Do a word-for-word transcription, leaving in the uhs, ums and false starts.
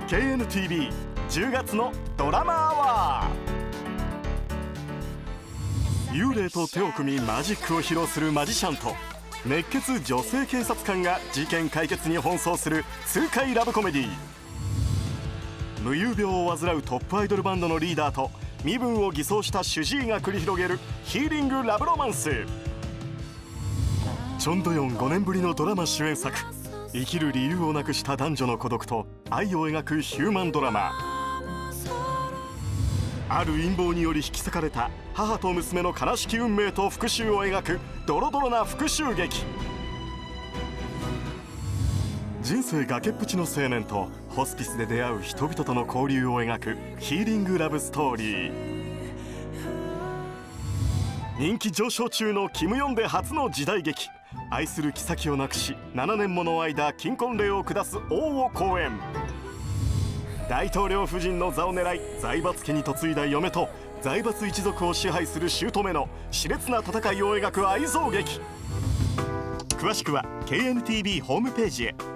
ケーエヌティービーじゅうがつのドラマアワー。幽霊と手を組みマジックを披露するマジシャンと熱血女性警察官が事件解決に奔走する痛快ラブコメディ。無遊病を患うトップアイドルバンドのリーダーと身分を偽装した主治医が繰り広げるヒーリングラブロマンス。チョンドヨンごねんぶりのドラマ主演作。生きる理由をなくした男女の孤独と愛を描くヒューマンドラマ。ある陰謀により引き裂かれた母と娘の悲しき運命と復讐を描くドロドロな復讐劇。人生崖っぷちの青年とホスピスで出会う人々との交流を描くヒーリングラブストーリー。人気上昇中のキム・ヨンデ初の時代劇。愛する妃を亡くしななねんもの間金婚令を下す王を好演。大統領夫人の座を狙い財閥家に嫁いだ嫁と財閥一族を支配する姑の熾烈な戦いを描く愛憎劇。詳しくは ケーエヌティービー ホームページへ。